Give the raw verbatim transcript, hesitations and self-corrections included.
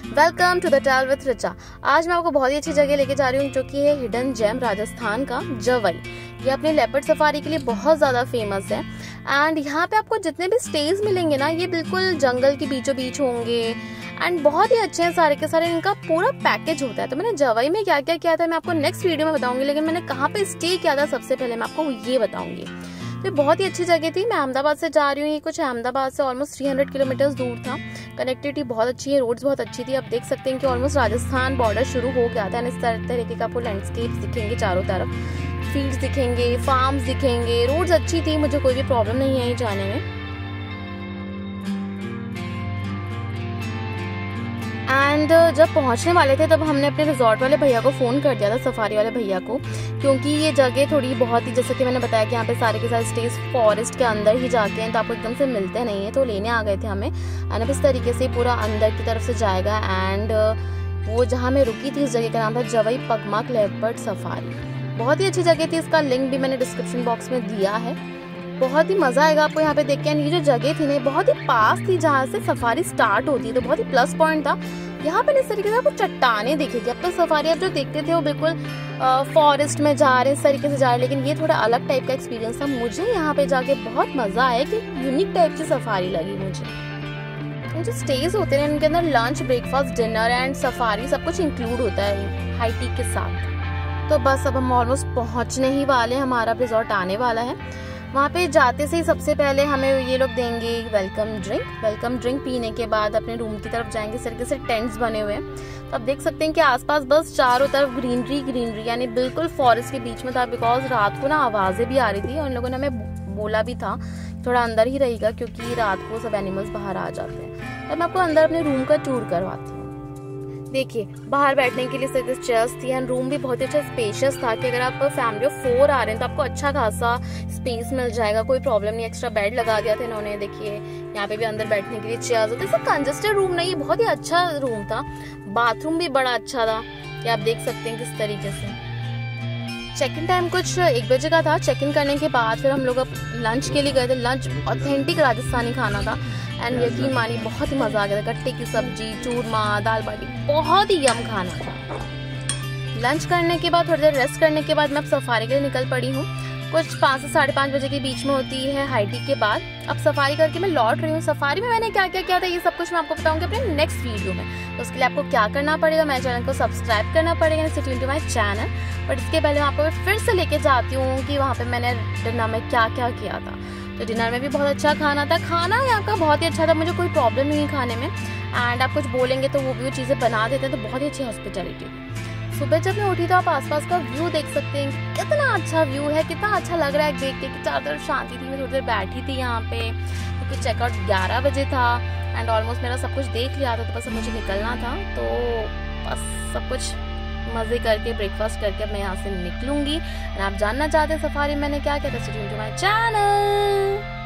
Welcome to the travel with Richa. आज मैं आपको बहुत ही अच्छी जगह लेके जा रही हूँ जो कि है हिडन जेम राजस्थान का जवई। ये अपने लेपर्ड सफारी के लिए बहुत ज़्यादा फेमस है एंड यहाँ पे आपको जितने भी स्टेज मिलेंगे ना ये बिल्कुल जंगल के बीचों बीच होंगे एंड बहुत ही अच्छे हैं सारे के सारे। इनका पूरा पैकेज होता है। तो मैंने जवई में क्या क्या किया था मैं आपको नेक्स्ट वीडियो में बताऊंगी, लेकिन मैंने कहाँ पे स्टे किया था सबसे पहले मैं आपको ये बताऊंगी। तो बहुत ही अच्छी जगह थी। मैं अहमदाबाद से जा रही हूँ। ये कुछ अहमदाबाद से ऑलमोस्ट तीन सौ किलोमीटर दूर था। कनेक्टिविटी बहुत अच्छी है, रोड्स बहुत अच्छी थी। आप देख सकते हैं कि ऑलमोस्ट राजस्थान बॉर्डर शुरू हो गया था। इस तरीके का आपको लैंडस्केप दिखेंगे, चारों तरफ फील्ड्स दिखेंगे, फार्म्स दिखेंगे, रोड्स अच्छी थी, मुझे कोई भी प्रॉब्लम नहीं है जाने में। एंड जब पहुंचने वाले थे तब हमने अपने रिजॉर्ट वाले भैया को फ़ोन कर दिया था, सफारी वाले भैया को, क्योंकि ये जगह थोड़ी बहुत ही, जैसे कि मैंने बताया कि यहाँ पे सारे के सारे स्टेज फॉरेस्ट के अंदर ही जाके हैं, तो आपको एकदम से मिलते नहीं है। तो लेने आ गए थे हमें एंड अब इस तरीके से पूरा अंदर की तरफ से जाएगा। एंड वो जहाँ मैं रुकी थी उस जगह का नाम था जवई पगमार्क लेपर्ड सफारी। बहुत ही अच्छी जगह थी। इसका लिंक भी मैंने डिस्क्रिप्शन बॉक्स में दिया है। बहुत ही मजा आएगा आपको यहाँ पे देख के। ये जो जगह थी ना बहुत ही पास थी जहाँ से सफारी स्टार्ट होती है, तो बहुत ही प्लस पॉइंट था। यहाँ पे इस तरीके से आपको चट्टाने दिखेगी। अब तो सफारी आप जो देखते थे वो बिल्कुल फॉरेस्ट में जा रहे हैं, इस तरीके से जा रहे हैं, लेकिन ये थोड़ा अलग टाइप का एक्सपीरियंस था। मुझे यहाँ पे जाके बहुत मजा आया कि यूनिक टाइप की सफारी लगी मुझे। जो स्टेज होते हैं इनके अंदर lunch, breakfast, dinner and safari सब कुछ इंक्लूड होता है हाई टी के साथ। तो बस अब हम ऑलमोस्ट पहुंचने ही वाले हैं, हमारा रिजॉर्ट आने वाला है। वहाँ पे जाते से ही सबसे पहले हमें ये लोग देंगे वेलकम ड्रिंक। वेलकम ड्रिंक पीने के बाद अपने रूम की तरफ जाएंगे। इस तरीके से टेंट्स बने हुए हैं, तो आप देख सकते हैं कि आसपास बस चारों तरफ ग्रीनरी ग्रीनरी, यानी बिल्कुल फॉरेस्ट के बीच में था। बिकॉज रात को ना आवाजें भी आ रही थी और उन लोगों ने हमें बोला भी था थोड़ा अंदर ही रहेगा क्योंकि रात को सब एनिमल्स बाहर आ जाते हैं। तो मैं आपको अंदर अपने रूम का टूर करवाती हूँ। देखिए बाहर बैठने के लिए सिर्फ चेयर्स थी एंड रूम भी बहुत ही अच्छा स्पेशियस था कि अगर आप फैमिली ऑफ फोर आ रहे हैं तो आपको अच्छा खासा स्पेस मिल जाएगा, कोई प्रॉब्लम नहीं। एक्स्ट्रा बेड लगा दिया था इन्होंने। देखिए यहाँ पे भी अंदर बैठने के लिए चेयर्स होते हैं। कंजस्टेड रूम नहीं, बहुत ही अच्छा रूम था। बाथरूम भी बड़ा अच्छा था, ये आप देख सकते हैं किस तरीके से। चेक इन टाइम कुछ एक बजे का था। चेक इन करने के बाद फिर हम लोग अब लंच के लिए गए थे। लंच ऑथेंटिक राजस्थानी खाना था एंड यकीन मानिए बहुत ही मजा आ गया था। गट्टे की सब्जी, चूरमा, दाल बाटी, बहुत ही यम खाना था। लंच करने के बाद थोड़ी देर रेस्ट करने के बाद मैं अब सफारी के लिए निकल पड़ी हूँ। कुछ पाँच से साढ़े पाँच बजे के बीच में होती है हाई टी के बाद। अब सफारी करके मैं लौट रही हूँ। सफारी में मैंने क्या क्या किया था ये सब कुछ मैं आपको बताऊंगी अपने नेक्स्ट वीडियो में। तो उसके लिए आपको क्या करना पड़ेगा, मेरे चैनल को सब्सक्राइब करना पड़ेगा, stay tuned to my channel. But इसके पहले मैं आपको फिर से लेके जाती हूँ कि वहाँ पे मैंने डिनर में क्या क्या किया था। तो डिनर में भी बहुत अच्छा खाना था। खाना यहाँ का बहुत ही अच्छा था, मुझे कोई प्रॉब्लम नहीं खाने में। एंड आप कुछ बोलेंगे तो वो भी वो चीज़ें बना देते हैं, तो बहुत ही अच्छी हॉस्पिटैलिटी। सुबह जब मैं उठी तो आप आसपास का व्यू देख सकते हैं, कितना अच्छा व्यू है, कितना अच्छा लग रहा है देख के कि चारों तरफ शांति थी। मैं थोड़ी देर बैठी थी यहाँ पे क्योंकि चेकआउट ग्यारह बजे था एंड ऑलमोस्ट मेरा सब कुछ देख लिया था, तो बस मुझे निकलना था। तो बस सब कुछ मजे करके ब्रेकफास्ट करके मैं यहाँ से निकलूंगी। आप जानना चाहते हैं सफारी मैंने क्या किया था, stay tuned to my channel.